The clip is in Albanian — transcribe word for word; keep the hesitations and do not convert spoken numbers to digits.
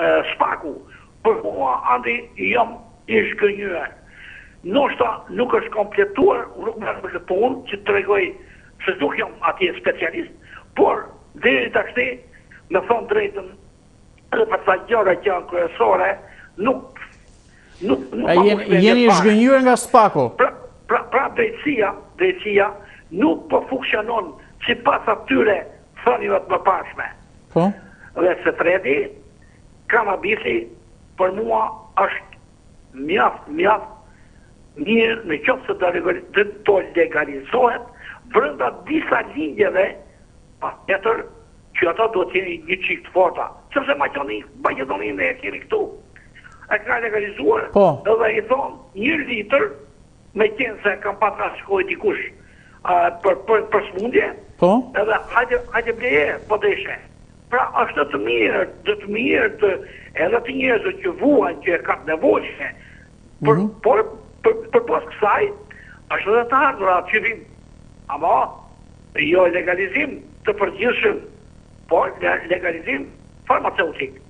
spaku. Për mua andi jam i shkënjyer. Noshta nuk është kompletuar, nuk më në punë që të tregoj se nuk jam atje specialist, por deri tashti, me thonë drejtën, edhe për sa gjëra që janë kryesore, nuk nuk nuk A jeni i zhgënjur nga spaku? Pra, pra, pra drejtësia, drejtësia nuk po funksionon sipas atyre thënieve të mëparshme. Po? Dhe se treti, kanabisi për mua është mjaft, mjaft mirë në qoftë se të to legalizohet brenda disa linjeve, patjetër që ata do të jeni një çik të forta. Sepse Maqedoninë e kemi këtu. E ka legalizuar edhe i thonë një litër me qenë se kam pa trashkoj dikush për për për smundje. Po? Edhe hajde hajde bleje, po deshe. Pra është të mirë, të të mirë të edhe të njerëzve që vuan që e kanë nevojshme. Por por për për pas kësaj është edhe të ardhur atë qëllim. Ama jo legalizim të përgjithshëm, por legalizim farmaceutik.